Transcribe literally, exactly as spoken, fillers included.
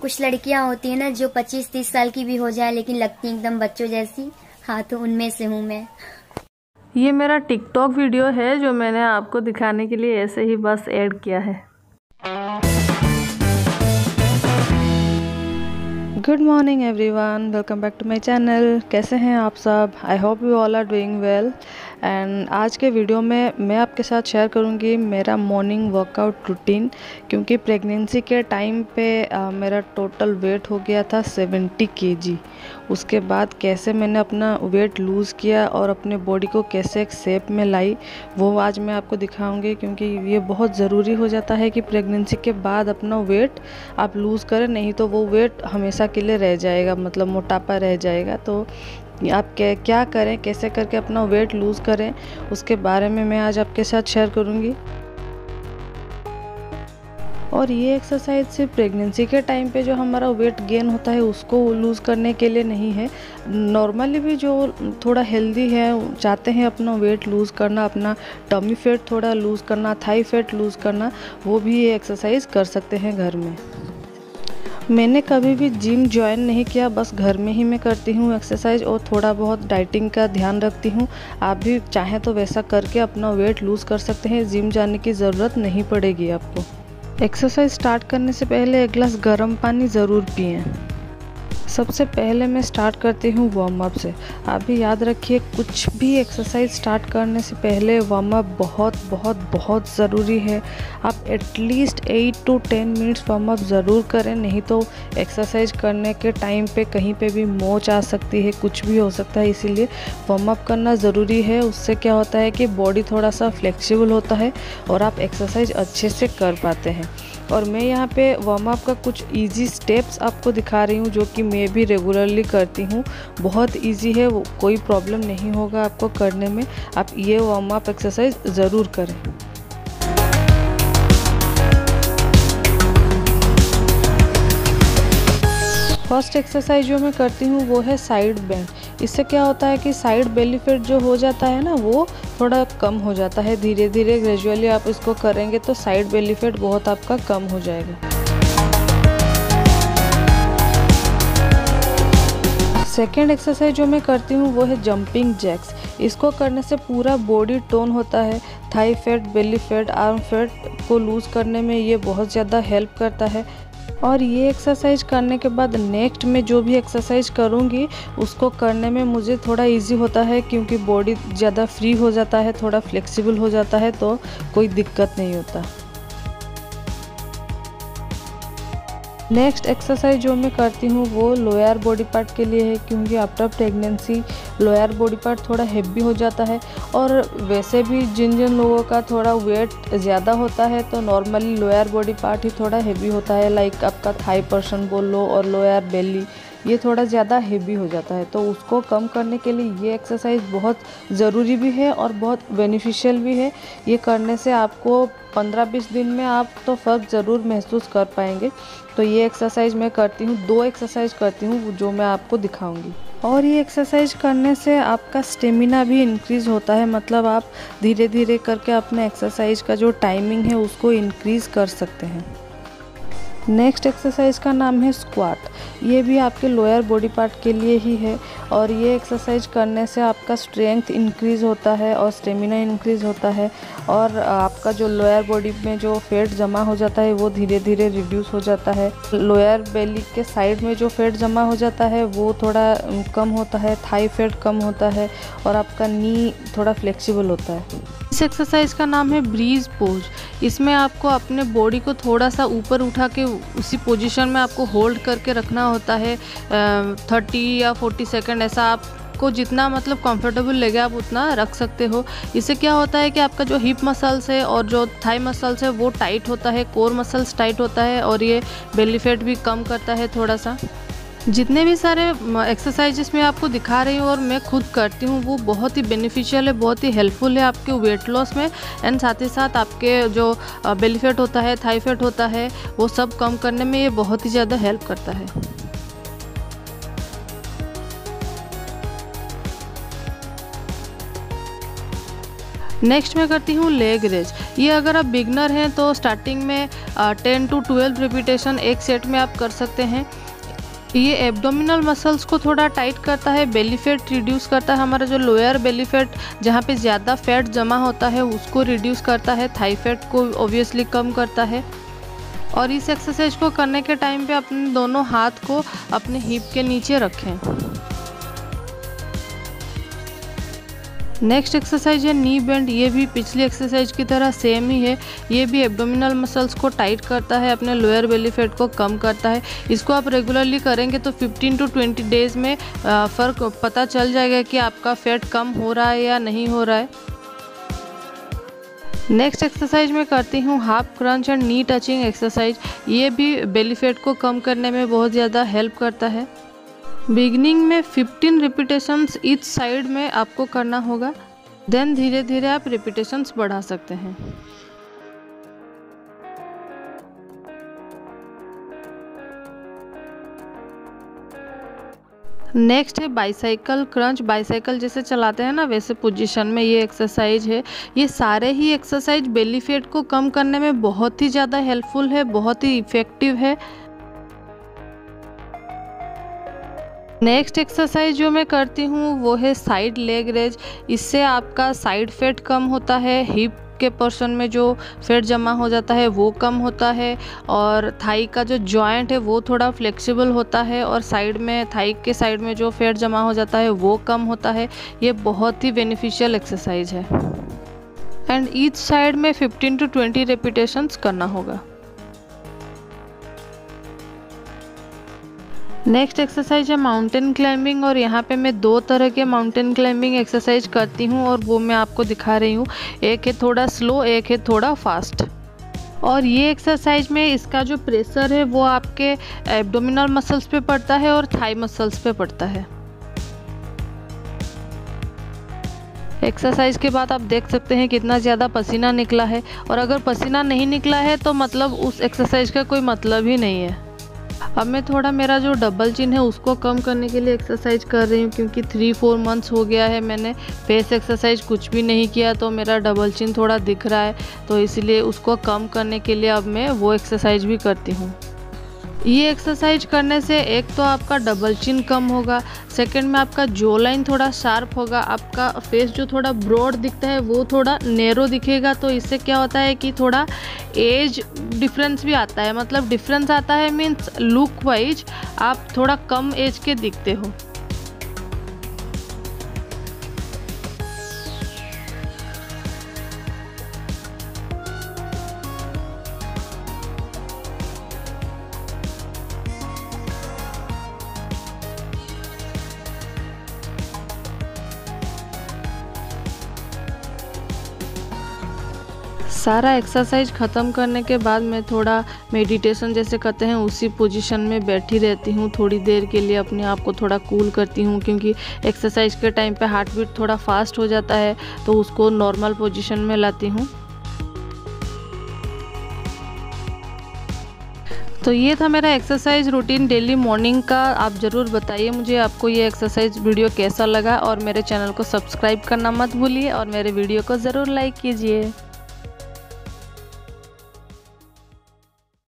कुछ लड़कियां होती हैं ना जो पच्चीस तीस साल की भी हो जाए लेकिन लगती हैं एकदम बच्चों जैसी। हाँ, तो उनमें से हूँ मैं। ये मेरा टिकटॉक वीडियो है जो मैंने आपको दिखाने के लिए ऐसे ही बस ऐड किया है। Good morning everyone, welcome back to my channel. कैसे हैं आप सब? I hope you all are doing well. And आज के वीडियो में मैं आपके साथ शेयर करूंगी मेरा मॉर्निंग वर्कआउट रूटीन, क्योंकि प्रेगनेंसी के टाइम पे आ, मेरा टोटल वेट हो गया था सेवेंटी केजी। उसके बाद कैसे मैंने अपना वेट लूज़ किया और अपने बॉडी को कैसे एक शेप में लाई, वो आज मैं आपको दिखाऊंगी। क्योंकि ये बहुत ज़रूरी हो जाता है कि प्रेगनेंसी के बाद अपना वेट आप लूज़ करें, नहीं तो वो वेट हमेशा के लिए रह जाएगा, मतलब मोटापा रह जाएगा। तो आप क्या क्या करें, कैसे करके अपना वेट लूज़ करें, उसके बारे में मैं आज आपके साथ शेयर करूंगी। और ये एक्सरसाइज सिर्फ प्रेगनेंसी के टाइम पे जो हमारा वेट गेन होता है उसको लूज़ करने के लिए नहीं है। नॉर्मली भी जो थोड़ा हेल्दी है, चाहते हैं अपना वेट लूज़ करना, अपना टमी फैट थोड़ा लूज़ करना, थाई फैट लूज़ करना, वो भी ये एक्सरसाइज कर सकते हैं घर में। मैंने कभी भी जिम ज्वाइन नहीं किया, बस घर में ही मैं करती हूँ एक्सरसाइज और थोड़ा बहुत डाइटिंग का ध्यान रखती हूँ। आप भी चाहें तो वैसा करके अपना वेट लूज़ कर सकते हैं, जिम जाने की ज़रूरत नहीं पड़ेगी आपको। एक्सरसाइज स्टार्ट करने से पहले एक गिलास गर्म पानी ज़रूर पिएं। सबसे पहले मैं स्टार्ट करती हूँ वार्म अप से। आप भी याद रखिए, कुछ भी एक्सरसाइज स्टार्ट करने से पहले वार्म अप बहुत बहुत बहुत ज़रूरी है। आप at least eight to ten minutes warm up ज़रूर करें, नहीं तो एक्सरसाइज करने के टाइम पे कहीं पे भी मोच आ सकती है, कुछ भी हो सकता है। इसीलिए वार्म अप करना ज़रूरी है। उससे क्या होता है कि बॉडी थोड़ा सा फ्लेक्सिबल होता है और आप एक्सरसाइज अच्छे से कर पाते हैं। और मैं यहाँ पे वार्म अप का कुछ इजी स्टेप्स आपको दिखा रही हूँ, जो कि मैं भी रेगुलरली करती हूँ। बहुत इजी है, वो कोई प्रॉब्लम नहीं होगा आपको करने में। आप ये वार्म अप एक्सरसाइज ज़रूर करें। फर्स्ट एक्सरसाइज जो मैं करती हूँ वो है साइड बेंड। इससे क्या होता है कि साइड बेली फैट जो हो जाता है ना, वो थोड़ा कम हो जाता है। धीरे धीरे ग्रेजुअली आप इसको करेंगे तो साइड बेली फैट बहुत आपका कम हो जाएगा। सेकेंड एक्सरसाइज जो मैं करती हूँ वो है जंपिंग जैक्स। इसको करने से पूरा बॉडी टोन होता है। Thigh fat, belly fat, arm fat को लूज़ करने में ये बहुत ज़्यादा हेल्प करता है। और ये एक्सरसाइज करने के बाद नेक्स्ट में जो भी एक्सरसाइज करूँगी उसको करने में मुझे थोड़ा इजी होता है, क्योंकि बॉडी ज़्यादा फ्री हो जाता है, थोड़ा फ्लेक्सिबल हो जाता है, तो कोई दिक्कत नहीं होता। नेक्स्ट एक्सरसाइज जो मैं करती हूँ वो लोअर बॉडी पार्ट के लिए है, क्योंकि after pregnancy lower body part थोड़ा हेवी हो जाता है। और वैसे भी जिन जिन लोगों का थोड़ा वेट ज़्यादा होता है तो नॉर्मली लोअर बॉडी पार्ट ही थोड़ा हेवी होता है। लाइक आपका थाई पर्सन बोल लो और लोअर बेली, ये थोड़ा ज़्यादा हेवी हो जाता है। तो उसको कम करने के लिए ये एक्सरसाइज बहुत ज़रूरी भी है और बहुत बेनिफिशियल भी है। ये करने से आपको पंद्रह बीस दिन में आप तो फ़र्क ज़रूर महसूस कर पाएंगे। तो ये एक्सरसाइज मैं करती हूँ, दो एक्सरसाइज करती हूँ जो मैं आपको दिखाऊंगी। और ये एक्सरसाइज करने से आपका स्टेमिना भी इंक्रीज़ होता है, मतलब आप धीरे धीरे करके अपने एक्सरसाइज का जो टाइमिंग है उसको इंक्रीज़ कर सकते हैं। नेक्स्ट एक्सरसाइज का नाम है स्क्वाट। ये भी आपके लोअर बॉडी पार्ट के लिए ही है। और ये एक्सरसाइज करने से आपका स्ट्रेंथ इंक्रीज़ होता है और स्टेमिना इंक्रीज़ होता है। और आपका जो लोअर बॉडी में जो फैट जमा हो जाता है वो धीरे धीरे रिड्यूस हो जाता है। लोअर बेली के साइड में जो फैट जमा हो जाता है वो थोड़ा कम होता है, थाई फैट कम होता है और आपका नी थोड़ा फ्लेक्सिबल होता है। इस एक्सरसाइज का नाम है ब्रीज पोज। इसमें आपको अपने बॉडी को थोड़ा सा ऊपर उठा के उसी पोजीशन में आपको होल्ड करके रखना होता है थर्टी या फोर्टी सेकंड, ऐसा आपको जितना मतलब कंफर्टेबल लगे आप उतना रख सकते हो। इससे क्या होता है कि आपका जो हिप मसल्स है और जो थाई मसल्स है वो टाइट होता है, कोर मसल्स टाइट होता है और ये बेली फैट भी कम करता है थोड़ा सा। जितने भी सारे एक्सरसाइजेस मैं आपको दिखा रही हूँ और मैं खुद करती हूँ वो बहुत ही बेनिफिशियल है, बहुत ही हेल्पफुल है आपके वेट लॉस में। एंड साथ ही साथ आपके जो बेली फैट होता है, थाई फैट होता है, वो सब कम करने में ये बहुत ही ज़्यादा हेल्प करता है। नेक्स्ट मैं करती हूँ लेग रेज। ये अगर आप बिगनर हैं तो स्टार्टिंग में टेन टू ट्वेल्व रिपीटेशन एक सेट में आप कर सकते हैं। ये एब्डोमिनल मसल्स को थोड़ा टाइट करता है, बेली फैट रिड्यूस करता है, हमारा जो लोअर बेली फैट जहाँ पे ज़्यादा फैट जमा होता है उसको रिड्यूस करता है, थाई फैट को ऑब्वियसली कम करता है। और इस एक्सरसाइज को करने के टाइम पे अपने दोनों हाथ को अपने हिप के नीचे रखें। नेक्स्ट एक्सरसाइज है नी बेंड। ये भी पिछली एक्सरसाइज की तरह सेम ही है। ये भी एब्डोमिनल मसल्स को टाइट करता है, अपने लोअर बेली फैट को कम करता है। इसको आप रेगुलरली करेंगे तो फिफ्टीन टू ट्वेंटी डेज़ में फ़र्क पता चल जाएगा कि आपका फैट कम हो रहा है या नहीं हो रहा है। नेक्स्ट एक्सरसाइज में करती हूँ half crunch and knee touching exercise. ये भी बेली फैट को कम करने में बहुत ज़्यादा हेल्प करता है। बिगनिंग में फिफ्टीन रिपीटेशंस ईच साइड में आपको करना होगा, देन धीरे धीरे आप रिपीटेशंस बढ़ा सकते हैं। नेक्स्ट है बाईसाइकिल क्रंच। बाईसाइकिल जैसे चलाते हैं ना वैसे पोजीशन में ये एक्सरसाइज है। ये सारे ही एक्सरसाइज बेली फैट को कम करने में बहुत ही ज़्यादा हेल्पफुल है, बहुत ही इफ़ेक्टिव है। नेक्स्ट एक्सरसाइज जो मैं करती हूँ वो है साइड लेग रेज। इससे आपका साइड फैट कम होता है, हिप के पोर्शन में जो फैट जमा हो जाता है वो कम होता है, और थाई का जो जॉइंट है वो थोड़ा फ्लेक्सिबल होता है, और साइड में थाई के साइड में जो फैट जमा हो जाता है वो कम होता है। ये बहुत ही बेनिफिशियल एक्सरसाइज है। एंड ईच साइड में फिफ्टीन टू ट्वेंटी रेपिटेशंस करना होगा। नेक्स्ट एक्सरसाइज है माउंटेन क्लाइंबिंग, और यहाँ पे मैं दो तरह के माउंटेन क्लाइंबिंग एक्सरसाइज करती हूँ और वो मैं आपको दिखा रही हूँ। एक है थोड़ा स्लो, एक है थोड़ा फास्ट। और ये एक्सरसाइज में इसका जो प्रेशर है वो आपके एब्डोमिनल मसल्स पे पड़ता है और थाई मसल्स पे पड़ता है। एक्सरसाइज के बाद आप देख सकते हैं कितना ज़्यादा पसीना निकला है, और अगर पसीना नहीं निकला है तो मतलब उस एक्सरसाइज का कोई मतलब ही नहीं है। अब मैं थोड़ा मेरा जो डबल चिन है उसको कम करने के लिए एक्सरसाइज कर रही हूँ, क्योंकि थ्री फोर मंथ्स हो गया है मैंने फेस एक्सरसाइज कुछ भी नहीं किया, तो मेरा डबल चिन थोड़ा दिख रहा है, तो इसलिए उसको कम करने के लिए अब मैं वो एक्सरसाइज भी करती हूँ। ये एक्सरसाइज करने से एक तो आपका डबल चिन कम होगा, सेकंड में आपका जो लाइन थोड़ा शार्प होगा, आपका फेस जो थोड़ा ब्रॉड दिखता है वो थोड़ा नैरो दिखेगा। तो इससे क्या होता है कि थोड़ा एज डिफरेंस भी आता है, मतलब डिफरेंस आता है मीन्स लुक वाइज आप थोड़ा कम एज के दिखते हो। सारा एक्सरसाइज ख़त्म करने के बाद मैं थोड़ा मेडिटेशन जैसे करते हैं उसी पोजीशन में बैठी रहती हूँ थोड़ी देर के लिए, अपने आप को थोड़ा कूल करती हूँ, क्योंकि एक्सरसाइज के टाइम पे हार्ट बीट थोड़ा फास्ट हो जाता है, तो उसको नॉर्मल पोजीशन में लाती हूँ। तो ये था मेरा एक्सरसाइज रूटीन डेली मॉर्निंग का। आप ज़रूर बताइए मुझे आपको ये एक्सरसाइज वीडियो कैसा लगा, और मेरे चैनल को सब्सक्राइब करना मत भूलिए और मेरे वीडियो को ज़रूर लाइक कीजिए।